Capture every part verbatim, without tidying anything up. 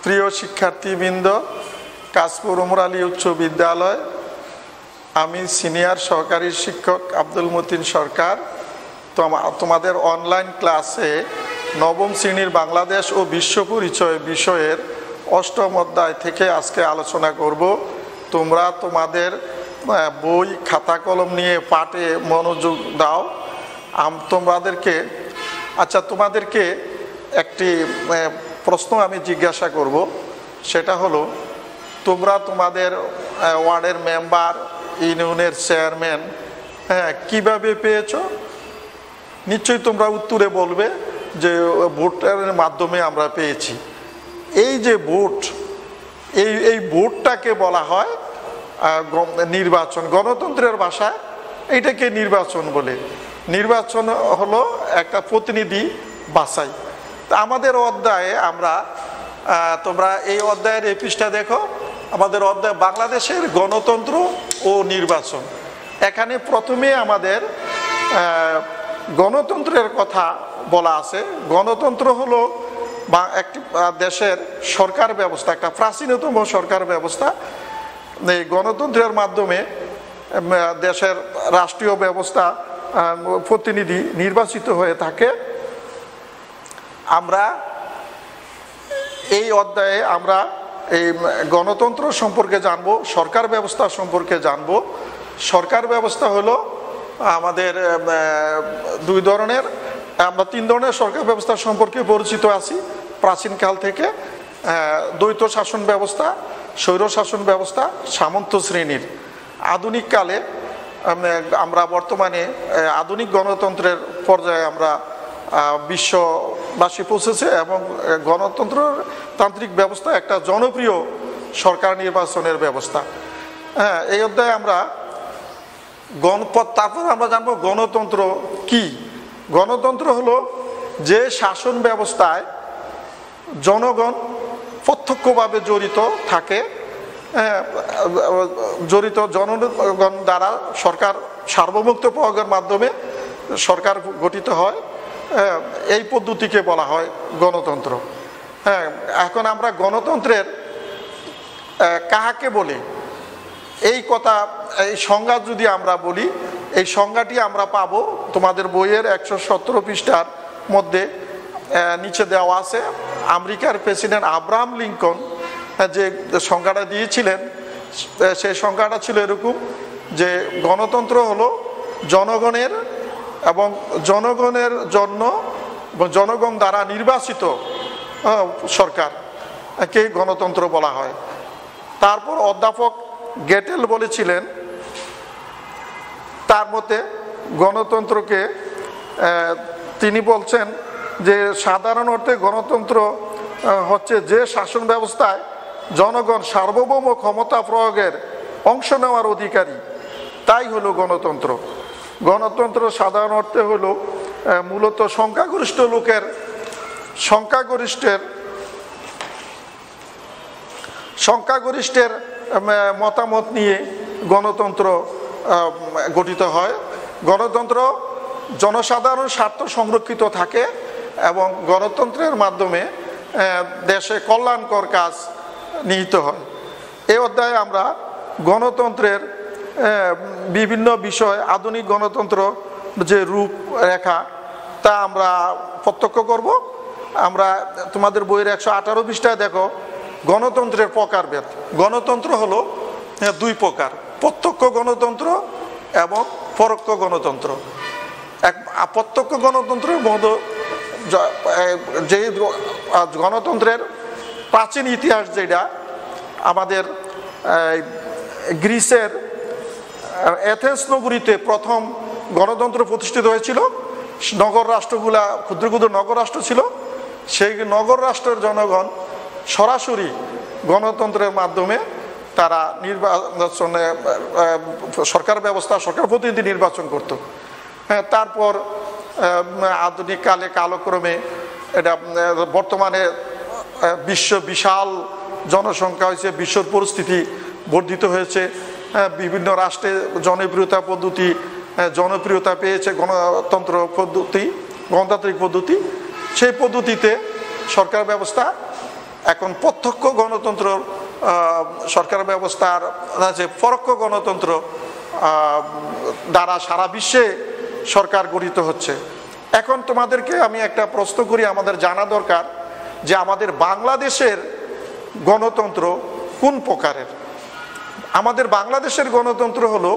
প্রিয় শিক্ষার্থীবৃন্দ, কাশপুর উমর আলী উচ্চ বিদ্যালয়, আমি সিনিয়র সহকারী শিক্ষক আব্দুল মতিন সরকার। তোমাদের অনলাইন ক্লাসে নবম শ্রেণীর বাংলাদেশ ও বিশ্ব পরিচয় বিষয়ের অষ্টম অধ্যায় থেকে আজকে আলোচনা করব। তোমরা তোমাদের বই খাতা কলম নিয়ে পাঠে মনোযোগ দাও। তোমাদেরকে আচ্ছা তোমাদেরকে একটি প্রশ্ন আমি জিজ্ঞাসা করব, সেটা হলো তোমরা তোমাদের ওয়ার্ডের মেম্বার, ইউনিয়নের চেয়ারম্যান হ্যাঁ কীভাবে পেয়েছো? নিশ্চয়ই তোমরা উত্তরে বলবে যে ভোটের মাধ্যমে আমরা পেয়েছি। এই যে ভোট, এই এই ভোটটাকে বলা হয় নির্বাচন। গণতন্ত্রের ভাষায় এইটাকে নির্বাচন বলে। নির্বাচন হলো একটা প্রতিনিধি বাছাই। তা আমাদের অধ্যায়ে আমরা তোমরা এই অধ্যায়ের এই পৃষ্ঠা দেখো, আমাদের অধ্যায় বাংলাদেশের গণতন্ত্র ও নির্বাচন। এখানে প্রথমে আমাদের গণতন্ত্রের কথা বলা আছে। গণতন্ত্র হলো বা একটি দেশের সরকার ব্যবস্থা, একটা প্রাচীনতম সরকার ব্যবস্থা। এই গণতন্ত্রের মাধ্যমে দেশের রাষ্ট্রীয় ব্যবস্থা প্রতিনিধি নির্বাচিত হয়ে থাকে। আমরা এই অধ্যায়ে আমরা এই গণতন্ত্র সম্পর্কে জানবো, সরকার ব্যবস্থা সম্পর্কে জানবো। সরকার ব্যবস্থা হলো আমাদের দুই ধরনের, আমরা তিন ধরনের সরকার ব্যবস্থা সম্পর্কে পরিচিত আছি প্রাচীনকাল থেকে। দ্বৈত শাসন ব্যবস্থা, স্বৈর শাসন ব্যবস্থা, সামন্ত শ্রেণীর। আধুনিক কালে আমরা বর্তমানে আধুনিক গণতন্ত্রের পর্যায়ে আমরা বিশ্ববাসী পৌঁছেছে এবং গণতন্ত্রতান্ত্রিক ব্যবস্থা একটা জনপ্রিয় সরকার নির্বাচনের ব্যবস্থা। হ্যাঁ, এই অধ্যায়ে আমরা গণপথ, তারপর আমরা জানবো গণতন্ত্র কি। গণতন্ত্র হলো যে শাসন ব্যবস্থায় জনগণ প্রত্যক্ষভাবে জড়িত থাকে, জড়িত জনগণ দ্বারা সরকার সার্বভৌমত্ব প্রয়োগের মাধ্যমে সরকার গঠিত হয়। এই পদ্ধতিকে বলা হয় গণতন্ত্র। হ্যাঁ, এখন আমরা গণতন্ত্রের কাহাকে বলি এই কথা, এই সংজ্ঞা যদি আমরা বলি, এই সংজ্ঞাটি আমরা পাবো তোমাদের বইয়ের একশো সতেরো পৃষ্ঠার মধ্যে নিচে দেওয়া আছে। আমেরিকার প্রেসিডেন্ট আব্রাহাম লিঙ্কন যে সংজ্ঞাটা দিয়েছিলেন, সেই সংজ্ঞাটা ছিল এরকম যে গণতন্ত্র হলো জনগণের এবং জনগণের জন্য জনগণ দ্বারা নির্বাচিত সরকারকে গণতন্ত্র বলা হয়। তারপর অধ্যাপক গেটেল বলেছিলেন, তার মতে গণতন্ত্রকে তিনি বলছেন যে সাধারণ অর্থে গণতন্ত্র হচ্ছে যে শাসন ব্যবস্থায় জনগণ সার্বভৌম ক্ষমতা প্রয়োগের অংশ নেওয়ার অধিকারী, তাই হলো গণতন্ত্র। গণতন্ত্র সাধারণ অর্থে হলো মূলত সংখ্যাগরিষ্ঠ লোকের সংখ্যাগরিষ্ঠের সংখ্যাগরিষ্ঠের মতামত নিয়ে গণতন্ত্র গঠিত হয়। গণতন্ত্র জনসাধারণ স্বার্থ সংরক্ষিত থাকে এবং গণতন্ত্রের মাধ্যমে দেশে কল্যাণকর কাজ নিহিত হয়। এই অধ্যায়ে আমরা গণতন্ত্রের বিভিন্ন বিষয়, আধুনিক গণতন্ত্র যে রূপরেখা তা আমরা প্রত্যক্ষ করব। আমরা তোমাদের বইয়ের একশো আঠারো পৃষ্ঠায় দেখো গণতন্ত্রের প্রকারভেদ। গণতন্ত্র হলো দুই প্রকার, প্রত্যক্ষ গণতন্ত্র এবং পরোক্ষ গণতন্ত্র। এক প্রত্যক্ষ গণতন্ত্রের মধ্যে যে গণতন্ত্রের প্রাচীন ইতিহাস, যেটা আমাদের গ্রিসের এথেন্স নগরীতে প্রথম গণতন্ত্র প্রতিষ্ঠিত হয়েছিল। নগর রাষ্ট্রগুলা ক্ষুদ্র ক্ষুদ্র নগর রাষ্ট্র ছিল। সেই নগর রাষ্ট্রের জনগণ সরাসরি গণতন্ত্রের মাধ্যমে তারা নির্বাচনে সরকার ব্যবস্থা, সরকার প্রতিনিধি নির্বাচন করত। হ্যাঁ, তারপর আধুনিক কালে কালক্রমে এটা বর্তমানে বিশ্ব বিশাল জনসংখ্যা হয়েছে, বিশ্বর পরিস্থিতি বর্ধিত হয়েছে, বিভিন্ন রাষ্ট্রে জনপ্রিয়তা পদ্ধতি জনপ্রিয়তা পেয়েছে গণতন্ত্র পদ্ধতি, গণতান্ত্রিক পদ্ধতি। সেই পদ্ধতিতে সরকার ব্যবস্থা এখন প্রত্যক্ষ গণতন্ত্র সরকার ব্যবস্থার যে পরোক্ষ গণতন্ত্র দ্বারা সারা বিশ্বে সরকার গঠিত হচ্ছে। এখন তোমাদেরকে আমি একটা প্রশ্ন করি, আমাদের জানা দরকার যে আমাদের বাংলাদেশের গণতন্ত্র কোন প্রকারের। আমাদের বাংলাদেশের গণতন্ত্র হলো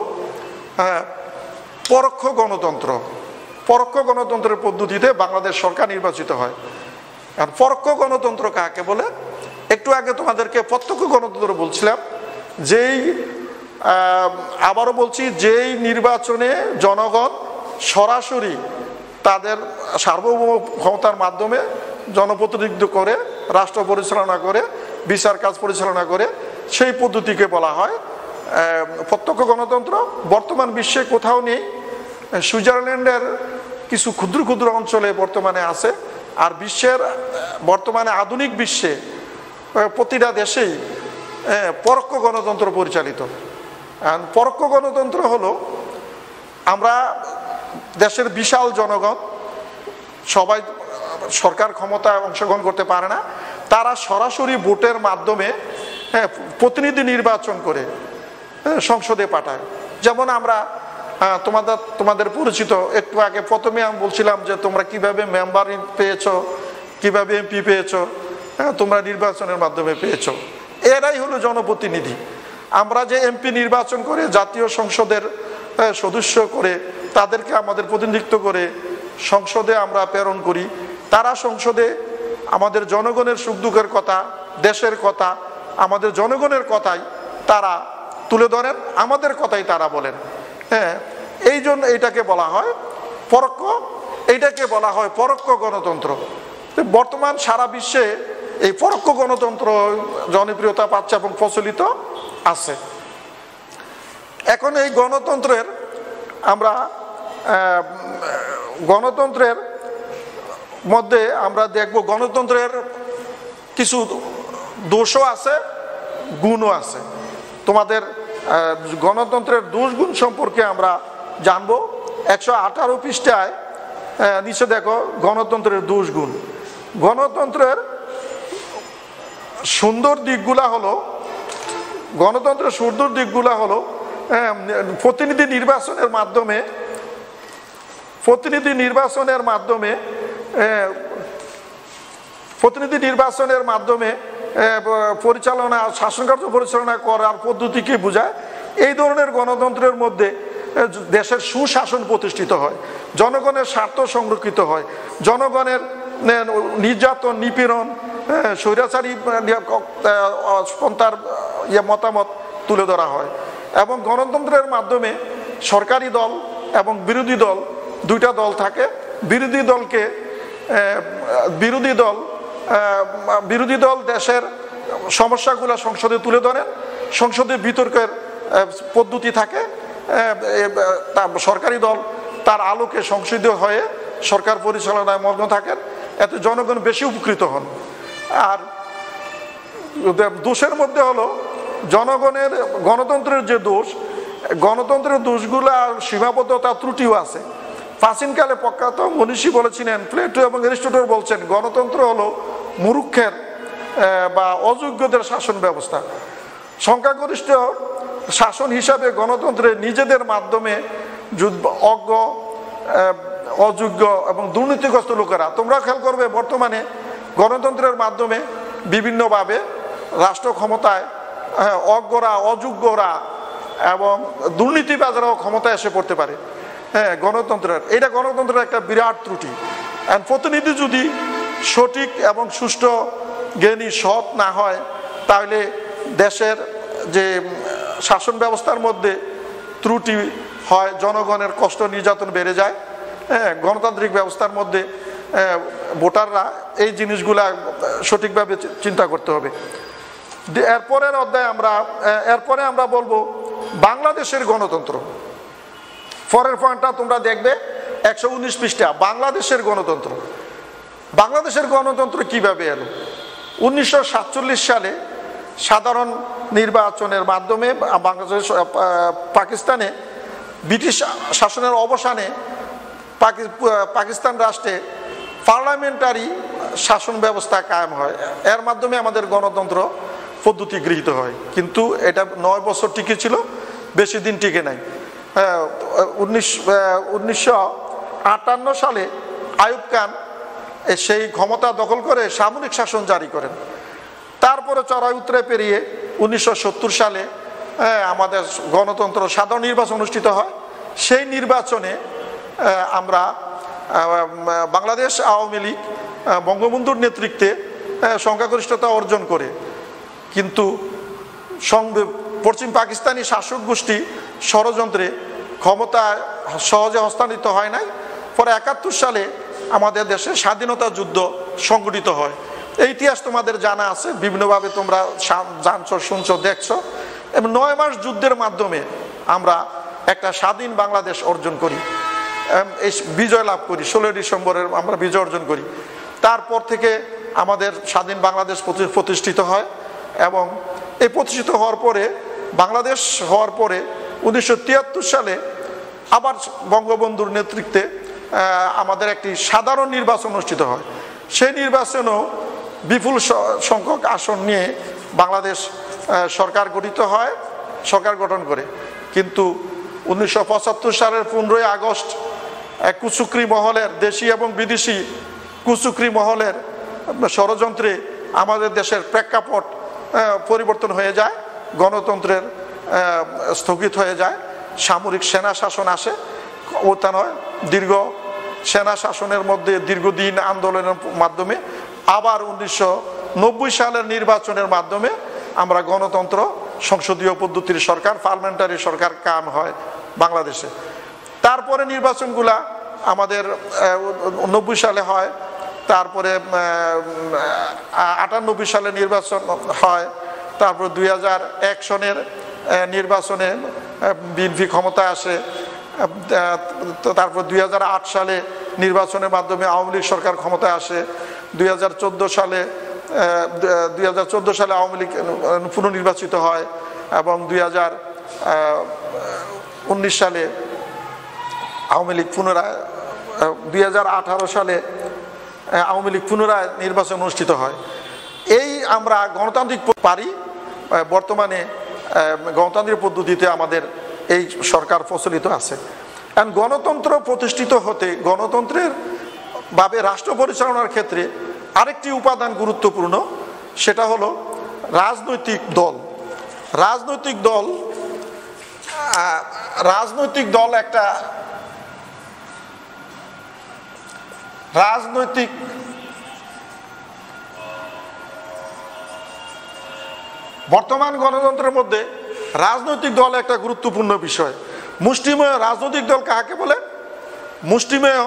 পরোক্ষ গণতন্ত্র। পরোক্ষ গণতন্ত্রের পদ্ধতিতে বাংলাদেশ সরকার নির্বাচিত হয়। আর পরোক্ষ গণতন্ত্র কাকে বলে? একটু আগে তোমাদেরকে প্রত্যক্ষ গণতন্ত্র বলছিলাম, যেই আবারও বলছি, যেই নির্বাচনে জনগণ সরাসরি তাদের সার্বভৌম ক্ষমতার মাধ্যমে জনপ্রতিনিধিত্ব করে, রাষ্ট্র পরিচালনা করে, বিচার কাজ পরিচালনা করে, সেই পদ্ধতিকে বলা হয় প্রত্যক্ষ গণতন্ত্র। বর্তমান বিশ্বে কোথাও নেই, সুইজারল্যান্ডের কিছু ক্ষুদ্র ক্ষুদ্র অঞ্চলে বর্তমানে আছে। আর বিশ্বের বর্তমানে আধুনিক বিশ্বে প্রতিটা দেশেই পরোক্ষ গণতন্ত্র পরিচালিত। পরোক্ষ গণতন্ত্র হলো, আমরা দেশের বিশাল জনগণ, সবাই সরকার ক্ষমতায় অংশগ্রহণ করতে পারে না, তারা সরাসরি ভোটের মাধ্যমে হ্যাঁ প্রতিনিধি নির্বাচন করে সংসদে পাঠায়। যেমন আমরা তোমাদের তোমাদের পরিচিত, একটু আগে প্রথমে আমি বলছিলাম যে তোমরা কিভাবে মেম্বার পেয়েছো, কিভাবে এমপি পেয়েছো, হ্যাঁ তোমরা নির্বাচনের মাধ্যমে পেয়েছো। এরাই হলো জনপ্রতিনিধি। আমরা যে এমপি নির্বাচন করে জাতীয় সংসদের সদস্য করে তাদেরকে আমাদের প্রতিনিধিত্ব করে সংসদে আমরা প্রেরণ করি, তারা সংসদে আমাদের জনগণের সুখ দুঃখের কথা, দেশের কথা, আমাদের জনগণের কথাই তারা তুলে ধরেন, আমাদের কথাই তারা বলেন। হ্যাঁ, এই জন্য এইটাকে বলা হয় পরোক্ষ, এইটাকে বলা হয় পরোক্ষ গণতন্ত্র। বর্তমান সারা বিশ্বে এই পরোক্ষ গণতন্ত্র জনপ্রিয়তা পাচ্ছে এবং প্রচলিত আছে। এখন এই গণতন্ত্রের আমরা গণতন্ত্রের মধ্যে আমরা দেখব গণতন্ত্রের কিছু দোষও আছে, গুণও আছে। তোমাদের গণতন্ত্রের দোষ গুণ সম্পর্কে আমরা জানবো। একশো আঠারো পৃষ্ঠায় নিচে দেখো গণতন্ত্রের দোষ গুণ। গণতন্ত্রের সুন্দর দিকগুলা হলো, গণতন্ত্রের সুন্দর দিকগুলা হলো প্রতিনিধি নির্বাচনের মাধ্যমে প্রতিনিধি নির্বাচনের মাধ্যমে প্রতিনিধি নির্বাচনের মাধ্যমে পরিচালনা, শাসন কার্য পরিচালনা করার পদ্ধতিকে বোঝায়। এই ধরনের গণতন্ত্রের মধ্যে দেশের সুশাসন প্রতিষ্ঠিত হয়, জনগণের স্বার্থ সংরক্ষিত হয়, জনগণের নির্যাতন, নিপীড়ন, স্বৈরাচারী পন্থার ইয়ে মতামত তুলে ধরা হয়। এবং গণতন্ত্রের মাধ্যমে সরকারি দল এবং বিরোধী দল দুইটা দল থাকে। বিরোধী দলকে বিরোধী দল বিরোধী দল দেশের সমস্যাগুলো সংসদে তুলে ধরেন, সংসদে বিতর্কের পদ্ধতি থাকে, সরকারি দল তার আলোকে সংসদীয় হয়ে সরকার পরিচালনায় মগ্ন থাকেন, এতে জনগণ বেশি উপকৃত হন। আর দোষের মধ্যে হলো জনগণের গণতন্ত্রের যে দোষ, গণতন্ত্রের দোষগুলো আর সীমাবদ্ধতা ত্রুটিও আছে। প্রাচীনকালে প্রখ্যাত মনীষী বলেছিলেন, প্লেটো এবং এরিস্টটল বলছেন, গণতন্ত্র হলো মূর্খের বা অযোগ্যদের শাসন ব্যবস্থা। সংখ্যাগরিষ্ঠ শাসন হিসাবে গণতন্ত্রের নিজেদের মাধ্যমে অজ্ঞ, অযোগ্য এবং দুর্নীতিগ্রস্ত লোকেরা, তোমরা খেয়াল করবে বর্তমানে গণতন্ত্রের মাধ্যমে বিভিন্নভাবে রাষ্ট্র ক্ষমতায় অজ্ঞরা, অযোগ্যরা এবং দুর্নীতিবাজরাও ক্ষমতায় এসে পড়তে পারে। হ্যাঁ, গণতন্ত্রের এটা গণতন্ত্রের একটা বিরাট ত্রুটি। প্রতিনিধি যদি সঠিক এবং সুষ্ঠু, জ্ঞানী, সৎ না হয়, তাহলে দেশের যে শাসন ব্যবস্থার মধ্যে ত্রুটি হয়, জনগণের কষ্ট নির্যাতন বেড়ে যায়। হ্যাঁ, গণতান্ত্রিক ব্যবস্থার মধ্যে ভোটাররা এই জিনিসগুলা সঠিকভাবে চিন্তা করতে হবে। এরপরের অধ্যায় আমরা এরপরে আমরা বলবো বাংলাদেশের গণতন্ত্র। পরের পয়েন্টটা তোমরা দেখবে একশো উনিশ পৃষ্ঠা, বাংলাদেশের গণতন্ত্র। বাংলাদেশের গণতন্ত্র কিভাবে এলো? উনিশশো সাতচল্লিশ সালে সাধারণ নির্বাচনের মাধ্যমে বাংলাদেশ পাকিস্তানে ব্রিটিশ শাসনের অবসানে পাকিস্তান রাষ্ট্রে পার্লামেন্টারি শাসন ব্যবস্থা কায়েম হয়, এর মাধ্যমে আমাদের গণতন্ত্র পদ্ধতি গৃহীত হয়। কিন্তু এটা নয় বছর টিকে ছিল, বেশি দিন টিকে নাই। উনিশ উনিশশো আটান্ন সালে আইয়ুব খান সেই ক্ষমতা দখল করে সামরিক শাসন জারি করেন। তারপরে চড়াই উতরে পেরিয়ে উনিশশো সত্তর সালে আমাদের গণতন্ত্র সাধারণ নির্বাচন অনুষ্ঠিত হয়। সেই নির্বাচনে আমরা বাংলাদেশ আওয়ামী লীগ বঙ্গবন্ধুর নেতৃত্বে সংখ্যাগরিষ্ঠতা অর্জন করে, কিন্তু পশ্চিম পাকিস্তানি শাসক গোষ্ঠী ষড়যন্ত্রে ক্ষমতা সহজে হস্তান্তরিত হয় নাই। পরে একাত্তর সালে আমাদের দেশে স্বাধীনতা যুদ্ধ সংগঠিত হয়। এই ইতিহাস তোমাদের জানা আছে, বিভিন্নভাবে তোমরা জানছো, শুনছো, দেখছো। এবং নয় মাস যুদ্ধের মাধ্যমে আমরা একটা স্বাধীন বাংলাদেশ অর্জন করি, এই বিজয় লাভ করি। ষোলোই ডিসেম্বরের আমরা বিজয় অর্জন করি। তারপর থেকে আমাদের স্বাধীন বাংলাদেশ প্রতিষ্ঠিত হয়। এবং এই প্রতিষ্ঠিত হওয়ার পরে বাংলাদেশ হওয়ার পরে উনিশশো তিয়াত্তর সালে আবার বঙ্গবন্ধুর নেতৃত্বে আমাদের একটি সাধারণ নির্বাচন অনুষ্ঠিত হয়। সেই নির্বাচনেও বিপুল সংখ্যক আসন নিয়ে বাংলাদেশ সরকার গঠিত হয়, সরকার গঠন করে। কিন্তু উনিশশো পঁচাত্তর সালের পনেরোই আগস্ট এক কুচক্রী মহলের, দেশি এবং বিদেশি কুচক্রী মহলের ষড়যন্ত্রে আমাদের দেশের প্রেক্ষাপট পরিবর্তন হয়ে যায়, গণতন্ত্রের স্থগিত হয়ে যায়, সামরিক সেনা শাসন আসে। ওটা নয়, দীর্ঘ সেনা শাসনের মধ্যে দীর্ঘদিন আন্দোলনের মাধ্যমে আবার উনিশশো নব্বই সালের নির্বাচনের মাধ্যমে আমরা গণতন্ত্র, সংসদীয় পদ্ধতির সরকার, পার্লামেন্টারি সরকার কায়েম হয় বাংলাদেশে। তারপরে নির্বাচনগুলা আমাদের নব্বই সালে হয়, তারপরে আটানব্বই সালে নির্বাচন হয়, তারপর দুই হাজার এক সনের নির্বাচনে বিএনপি ক্ষমতায় আসে। তারপর দুই হাজার আট সালে নির্বাচনের মাধ্যমে আওয়ামী লীগ সরকার ক্ষমতায় আসে। দুই হাজার চোদ্দো সালে দুই হাজার চোদ্দো সালে আওয়ামী লীগ পুনর্নির্বাচিত হয় এবং দুই হাজার উনিশ সালে আওয়ামী লীগ পুনরায় দুই হাজার আঠারো সালে আওয়ামী লীগ পুনরায় নির্বাচন অনুষ্ঠিত হয়। এই আমরা গণতান্ত্রিক পারি, বর্তমানে গণতান্ত্রিক পদ্ধতিতে আমাদের এই সরকার প্রচলিত আছে। কারণ গণতন্ত্র প্রতিষ্ঠিত হতে, গণতন্ত্রের ভাবে রাষ্ট্র পরিচালনার ক্ষেত্রে আরেকটি উপাদান গুরুত্বপূর্ণ, সেটা হলো রাজনৈতিক দল। রাজনৈতিক দল রাজনৈতিক দল একটা রাজনৈতিক বর্তমান গণতন্ত্রের মধ্যে রাজনৈতিক দল একটা গুরুত্বপূর্ণ বিষয়। মুষ্টিমেয় রাজনৈতিক দল কাকে বলে? মুষ্টিমেয়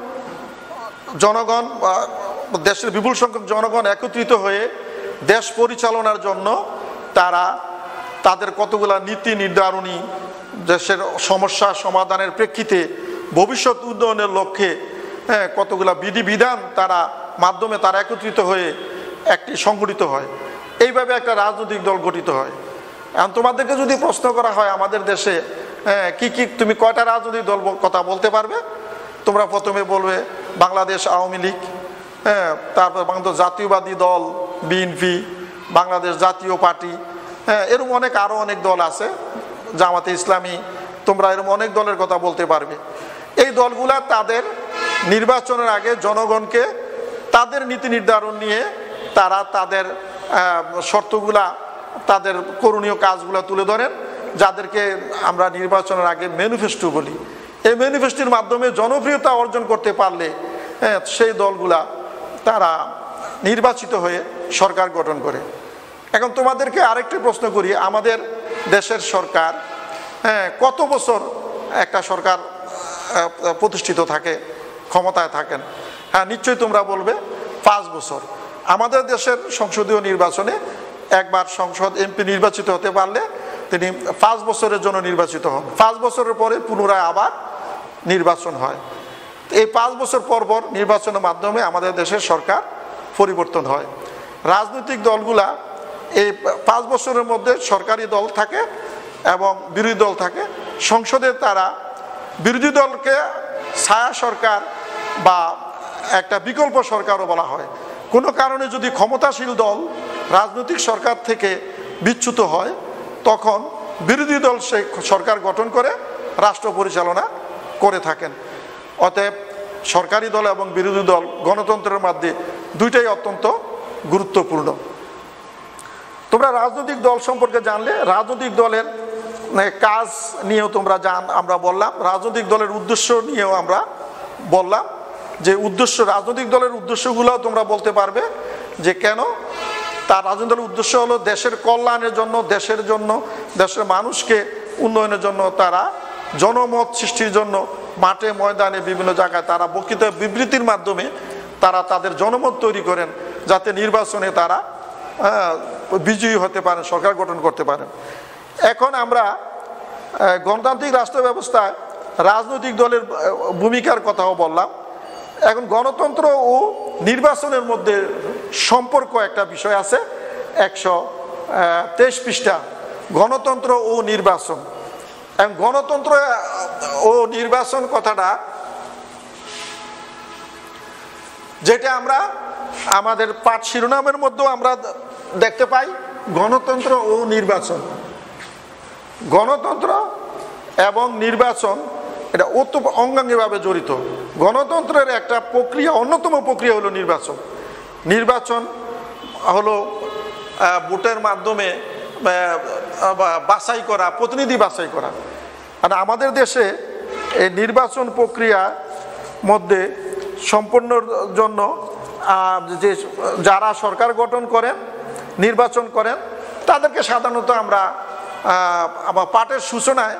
জনগণ, দেশের বিপুল সংখ্যক জনগণ একত্রিত হয়ে দেশ পরিচালনার জন্য তারা তাদের কতগুলা নীতি নির্ধারণী, দেশের সমস্যা সমাধানের প্রেক্ষিতে ভবিষ্যৎ উন্নয়নের লক্ষ্যে হ্যাঁ কতগুলা বিধিবিধান তারা মাধ্যমে তারা একত্রিত হয়ে একটি সংগঠিত হয়। এইভাবে একটা রাজনৈতিক দল গঠিত হয়। এখন তোমাদেরকে যদি প্রশ্ন করা হয় আমাদের দেশে হ্যাঁ কি কি তুমি কয়টা রাজনৈতিক দল কথা বলতে পারবে, তোমরা প্রথমে বলবে বাংলাদেশ আওয়ামী লীগ, হ্যাঁ তারপর বাংলাদেশ জাতীয়বাদী দল বিএনপি, বাংলাদেশ জাতীয় পার্টি, হ্যাঁ এরকম অনেক আরও অনেক দল আছে, জামাতে ইসলামী, তোমরা এরকম অনেক দলের কথা বলতে পারবে। এই দলগুলা তাদের নির্বাচনের আগে জনগণকে তাদের নীতি নির্ধারণ নিয়ে তারা তাদের শর্তগুলা, তাদের করণীয় কাজগুলা তুলে ধরেন, যাদেরকে আমরা নির্বাচনের আগে ম্যানিফেস্টো বলি। এই ম্যানিফেস্টোর মাধ্যমে জনপ্রিয়তা অর্জন করতে পারলে হ্যাঁ সেই দলগুলা তারা নির্বাচিত হয়ে সরকার গঠন করে। এখন তোমাদেরকে আরেকটি প্রশ্ন করি, আমাদের দেশের সরকার হ্যাঁ কত বছর একটা সরকার প্রতিষ্ঠিত থাকে, ক্ষমতায় থাকেন? হ্যাঁ নিশ্চয়ই তোমরা বলবে পাঁচ বছর। আমাদের দেশের সংসদীয় নির্বাচনে একবার সংসদ এমপি নির্বাচিত হতে পারলে তিনি পাঁচ বছরের জন্য নির্বাচিত হন। পাঁচ বছরের পরে পুনরায় আবার নির্বাচন হয়। এই পাঁচ বছর পর পর নির্বাচনের মাধ্যমে আমাদের দেশের সরকার পরিবর্তন হয়। রাজনৈতিক দলগুলা এই পাঁচ বছরের মধ্যে সরকারি দল থাকে এবং বিরোধী দল থাকে। সংসদে তারা বিরোধী দলকে ছায়া সরকার বা একটা বিকল্প সরকারও বলা হয়। কোনো কারণে যদি ক্ষমতাশীল দল রাজনৈতিক সরকার থেকে বিচ্যুত হয় তখন বিরোধী দল সেই সরকার গঠন করে রাষ্ট্র পরিচালনা করে থাকেন। অতএব সরকারি দল এবং বিরোধী দল গণতন্ত্রের মধ্যে দুইটাই অত্যন্ত গুরুত্বপূর্ণ। তোমরা রাজনৈতিক দল সম্পর্কে জানলে, রাজনৈতিক দলের কাজ নিয়েও তোমরা জান, আমরা বললাম। রাজনৈতিক দলের উদ্দেশ্য নিয়েও আমরা বললাম যে উদ্দেশ্য, রাজনৈতিক দলের উদ্দেশ্যগুলো তোমরা বলতে পারবে যে কেন তার রাজনৈতিক দলের উদ্দেশ্য হলো দেশের কল্যাণের জন্য, দেশের জন্য, দেশের মানুষকে উন্নয়নের জন্য, তারা জনমত সৃষ্টির জন্য মাঠে ময়দানে বিভিন্ন জায়গায় তারা বক্তৃতা বিবৃতির মাধ্যমে তারা তাদের জনমত তৈরি করেন, যাতে নির্বাচনে তারা বিজয়ী হতে পারেন, সরকার গঠন করতে পারেন। এখন আমরা গণতান্ত্রিক রাষ্ট্র ব্যবস্থায় রাজনৈতিক দলের ভূমিকার কথাও বললাম। এখন গণতন্ত্র ও নির্বাচনের মধ্যে সম্পর্ক একটা বিষয় আছে, একশো তেইশ পৃষ্ঠা, গণতন্ত্র ও নির্বাচন। এবং গণতন্ত্র ও নির্বাচন কথাটা যেটা আমরা আমাদের পাঠ শিরোনামের মধ্যেও আমরা দেখতে পাই, গণতন্ত্র ও নির্বাচন। গণতন্ত্র এবং নির্বাচন এটা অত্যন্ত অঙ্গাঙ্গিভাবে জড়িত। গণতন্ত্রের একটা প্রক্রিয়া, অন্যতম প্রক্রিয়া হলো নির্বাচন। নির্বাচন হলো ভোটের মাধ্যমে বাছাই করা, প্রতিনিধি বাছাই করা। আর আমাদের দেশে এই নির্বাচন প্রক্রিয়ার মধ্যে সম্পন্নর জন্য যে যারা সরকার গঠন করেন, নির্বাচন করেন, তাদেরকে সাধারণত আমরা আমার পাঠের সূচনায়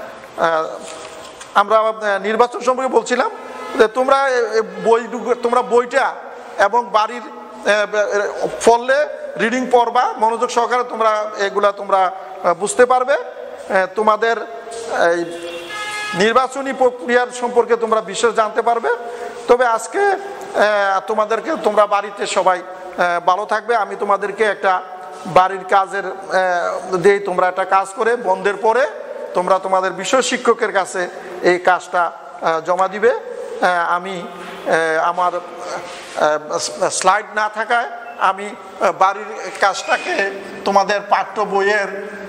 আমরা নির্বাচন সম্পর্কে বলছিলাম যে তোমরা বই তোমরা বইটা এবং বাড়ির ফলে রিডিং পড়বা, মনোযোগ সহকারে তোমরা এগুলা তোমরা বুঝতে পারবে, তোমাদের এই নির্বাচনী প্রক্রিয়ার সম্পর্কে তোমরা বিশেষ জানতে পারবে। তবে আজকে তোমাদেরকে তোমরা বাড়িতে সবাই ভালো থাকবে। আমি তোমাদেরকে একটা বাড়ির কাজের দিয়ে তোমরা একটা কাজ করে বন্ধের পরে তোমরা তোমাদের বিষয় শিক্ষকের কাছে এই কাজটা জমা দিবে। আমি আমার স্লাইড না থাকায় আমি বাড়ির কাজটাকে তোমাদের পাঠ্য বইয়ের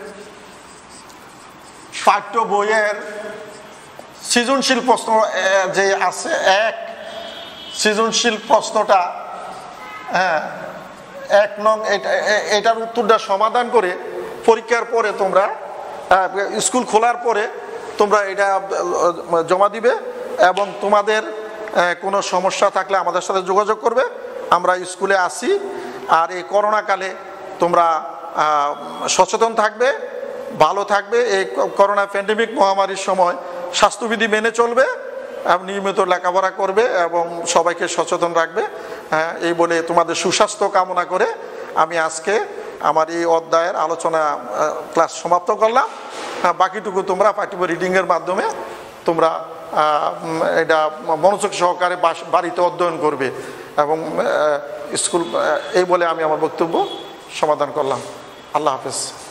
পাঠ্য বইয়ের সৃজনশীল প্রশ্ন যে আছে, এক সৃজনশীল প্রশ্নটা, হ্যাঁ এক নং, এটার উত্তরটা সমাধান করে পরীক্ষার পরে তোমরা স্কুল খোলার পরে তোমরা এটা জমা দিবে। এবং তোমাদের কোনো সমস্যা থাকলে আমাদের সাথে যোগাযোগ করবে, আমরা স্কুলে আসি। আর এই করোনাকালে তোমরা সচেতন থাকবে, ভালো থাকবে। এই করোনা প্যান্ডেমিক মহামারীর সময় স্বাস্থ্যবিধি মেনে চলবে, নিয়মিত লেখাপড়া করবে এবং সবাইকে সচেতন রাখবে। এই বলে তোমাদের সুস্বাস্থ্য কামনা করে আমি আজকে আমার এই অধ্যায়ের আলোচনা ক্লাস সমাপ্ত করলাম। বাকিটুকু তোমরা পাঠ্য রিডিংয়ের মাধ্যমে তোমরা এটা মনোযোগ সহকারে বাড়িতে অধ্যয়ন করবে এবং স্কুল, এই বলে আমি আমার বক্তব্য সমাধান করলাম। আল্লাহ হাফেজ।